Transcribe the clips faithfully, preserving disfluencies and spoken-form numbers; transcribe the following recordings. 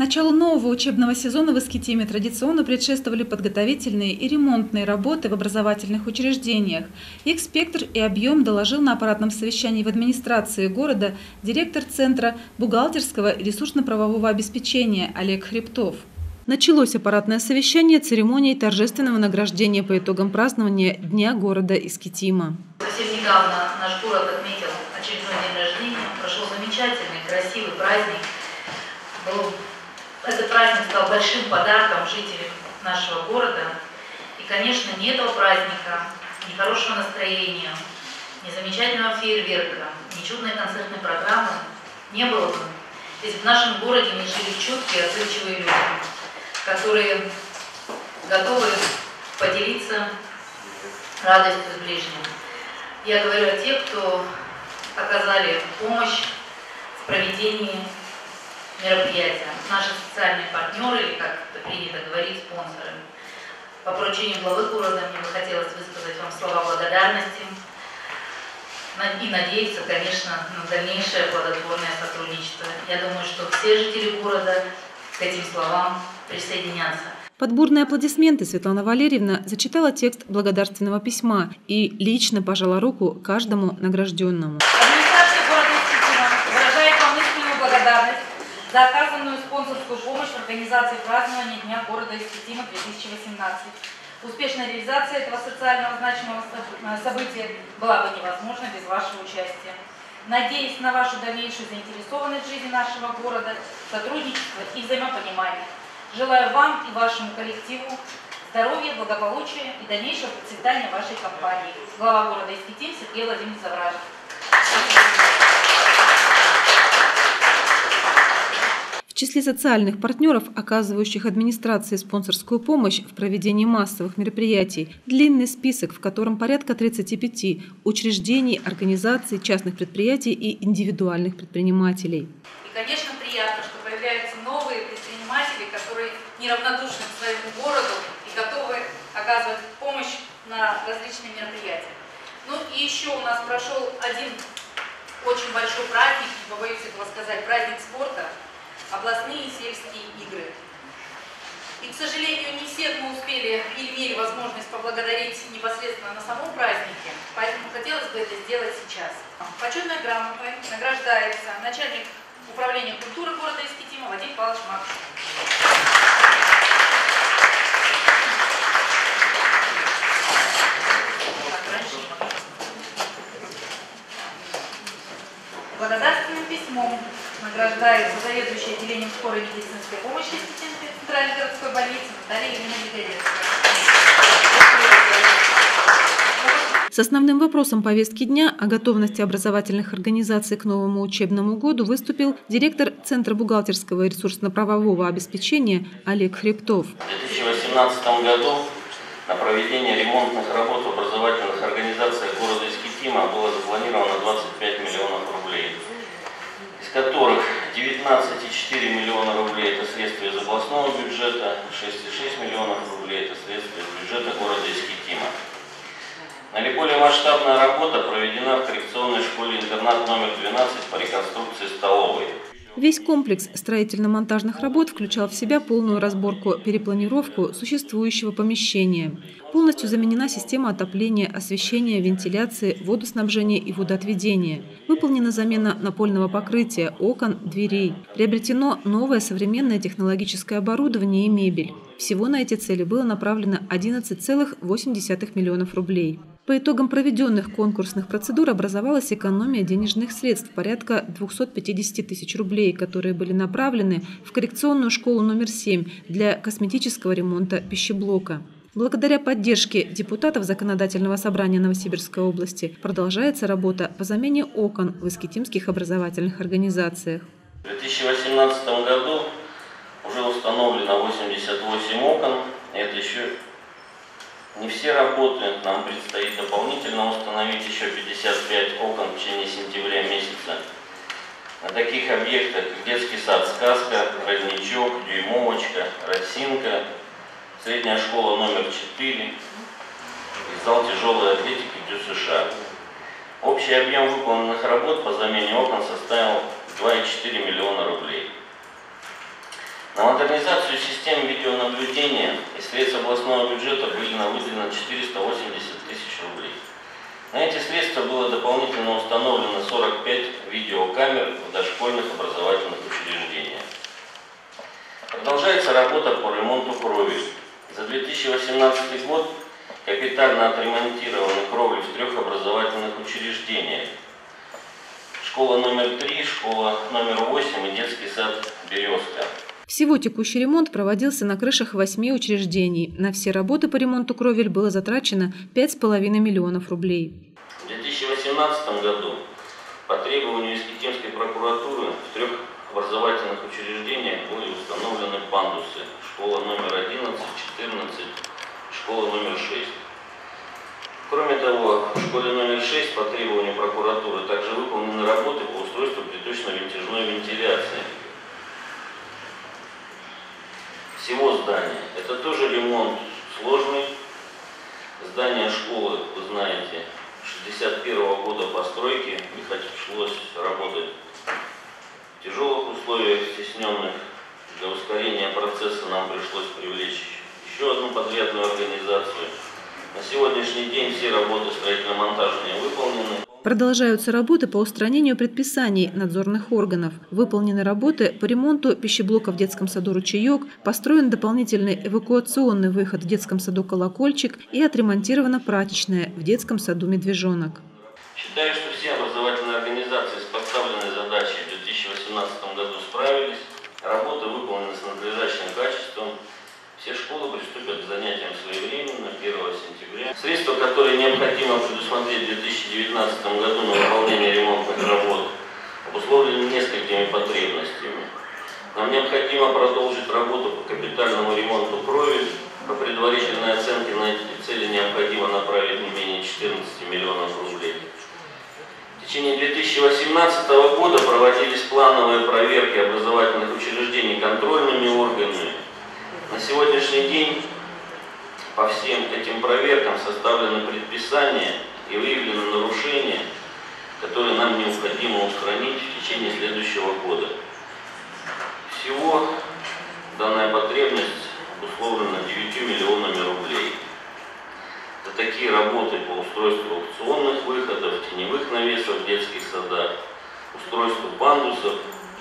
Началу нового учебного сезона в Искитиме традиционно предшествовали подготовительные и ремонтные работы в образовательных учреждениях. Их спектр и объем доложил на аппаратном совещании в администрации города директор Центра бухгалтерского и ресурсно-правового обеспечения Олег Хребтов. Началось аппаратное совещание церемонией торжественного награждения по итогам празднования Дня города Искитима. Совсем недавно наш город отметил очередной день рождения. Прошел замечательный, красивый праздник. Был Этот праздник стал большим подарком жителям нашего города. И, конечно, ни этого праздника, ни хорошего настроения, ни замечательного фейерверка, ни чудной концертной программы не было бы, если бы в нашем городе не жили чуткие, отзывчивые люди, которые готовы поделиться радостью с ближним. Я говорю о тех, кто оказали помощь в проведении мероприятия. Наши социальные партнеры, или как это принято говорить, спонсоры. По поручению главы города мне бы хотелось высказать вам слова благодарности и надеяться, конечно, на дальнейшее плодотворное сотрудничество. Я думаю, что все жители города к этим словам присоединятся. Под бурные аплодисменты Светлана Валерьевна зачитала текст благодарственного письма и лично пожала руку каждому награжденному. Администрация города Искитима выражает вам искреннюю благодарность за оказанную спонсорскую помощь в организации празднования Дня города Искитима две тысячи восемнадцать. Успешная реализация этого социального значимого события была бы невозможна без вашего участия. Надеюсь на вашу дальнейшую заинтересованность в жизни нашего города, сотрудничество и взаимопонимание. Желаю вам и вашему коллективу здоровья, благополучия и дальнейшего процветания вашей компании. Глава города Искитим Сергей Владимирович Завражин. В числе социальных партнеров, оказывающих администрации спонсорскую помощь в проведении массовых мероприятий, длинный список, в котором порядка тридцати пяти учреждений, организаций, частных предприятий и индивидуальных предпринимателей. И, конечно, приятно, что появляются новые предприниматели, которые неравнодушны к своему городу и готовы оказывать помощь на различные мероприятия. Ну и еще у нас прошел один очень большой праздник, не побоюсь этого сказать, праздник спорта. Областные и сельские игры. И, к сожалению, не всех мы успели или имели возможность поблагодарить непосредственно на самом празднике, поэтому хотелось бы это сделать сейчас. Почетной грамотой награждается начальник управления культуры города Искитима Вадим Павлович Макушев. Благодарственным письмом награждается заведующая отделением скорой медицинской помощи Искитимской центральной городской больницы Наталья Юрьевна Беглецкая. С основным вопросом повестки дня о готовности образовательных организаций к новому учебному году выступил директор Центра бухгалтерского и ресурсно-правового обеспечения Олег Хребтов. В две тысячи восемнадцатом году на проведение ремонтных работ в образовательных организациях города Искитима было запланировано двадцать пять миллионов рублей, из которых девятнадцать и четыре миллиона рублей – это средства из областного бюджета, шесть и шесть миллионов рублей – это средства из бюджета города Искитима. Наиболее масштабная работа проведена в коррекционной школе-интернат номер двенадцать по реконструкции столовой. Весь комплекс строительно-монтажных работ включал в себя полную разборку, перепланировку существующего помещения. Полностью заменена система отопления, освещения, вентиляции, водоснабжения и водоотведения. Выполнена замена напольного покрытия, окон, дверей. Приобретено новое современное технологическое оборудование и мебель. Всего на эти цели было направлено одиннадцать целых восемь десятых миллионов рублей. По итогам проведенных конкурсных процедур образовалась экономия денежных средств порядка двухсот пятидесяти тысяч рублей, которые были направлены в коррекционную школу номер семь для косметического ремонта пищеблока. Благодаря поддержке депутатов Законодательного собрания Новосибирской области продолжается работа по замене окон в искитимских образовательных организациях. В две тысячи восемнадцатом году уже установлено восемьдесят восемь окон. Это еще не все работы. Нам предстоит дополнительно установить еще пятьдесят пять окон в течение сентября месяца. На таких объектах детский сад «Сказка», родничок, дюймовочка, росинка, средняя школа номер четыре и зал тяжелой атлетики ДЮСШ. Общий объем выполненных работ по замене окон составил два и четыре миллиона рублей. На модернизацию систем видеонаблюдения из средств областного бюджета были выделено четыреста восемьдесят тысяч рублей. На эти средства было дополнительно установлено сорок пять видеокамер в дошкольных образовательных учреждениях. Продолжается работа по ремонту кровель. За две тысячи восемнадцатый год капитально отремонтированы кровли в трех образовательных учреждениях. Школа номер три, школа номер восемь и детский сад «Березка». Всего текущий ремонт проводился на крышах восьми учреждений. На все работы по ремонту кровель было затрачено пять с половиной миллионов рублей. В две тысячи восемнадцатом году по требованию Искитимской прокуратуры в трех образовательных учреждениях были установлены пандусы. Школа номер одиннадцать, четырнадцать, школа номер шесть. Кроме того, в школе номер шесть по требованию прокуратуры также выполнены работы по устройству приточно-вентяжной вентиляции всего здания. Это тоже ремонт сложный. Здание школы, вы знаете, шестьдесят первого года постройки, и хоть пришлось работать в тяжелых условиях, стесненных. Для ускорения процесса нам пришлось привлечь еще одну подрядную организацию. На сегодняшний день все работы строительно-монтажные выполнены. Продолжаются работы по устранению предписаний надзорных органов. Выполнены работы по ремонту пищеблока в детском саду «Ручеек», построен дополнительный эвакуационный выход в детском саду «Колокольчик» и отремонтирована прачечная в детском саду «Медвежонок». Считаю, что все образовательные организации с поставленной задачей в две тысячи восемнадцатом году справились. Работы выполнены с надлежащим качеством. Все школы приступят к занятиям своевременно, первого сентября. Средства, которые необходимо предусмотреть в две тысячи девятнадцатом году на выполнение ремонтных работ, обусловлены несколькими потребностями. Нам необходимо продолжить работу по капитальному ремонту кровель. По предварительной оценке на эти цели необходимо направить не менее четырнадцати миллионов рублей. В течение две тысячи восемнадцатого года проводились плановые проверки образовательных учреждений контрольными органами. На сегодняшний день по всем этим проверкам составлены предписания и выявлены нарушения, которые нам необходимо устранить в течение следующего года. Всего данная потребность обусловлена девятью миллионами рублей. Это такие работы по устройству аукционных выходов, теневых навесов в детских садах, устройству пандусов,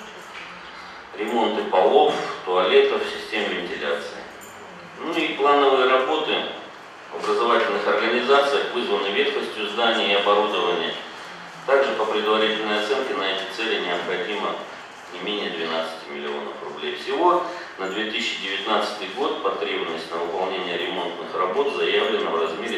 ремонты полов, туалетов, систем вентиляции. Ну и плановые работы в образовательных организациях вызваны ветхостью зданий и оборудования. Также по предварительной оценке на эти цели необходимо не менее двенадцати миллионов рублей. Всего на две тысячи девятнадцатый год потребность на выполнение ремонтных работ заявлена в размере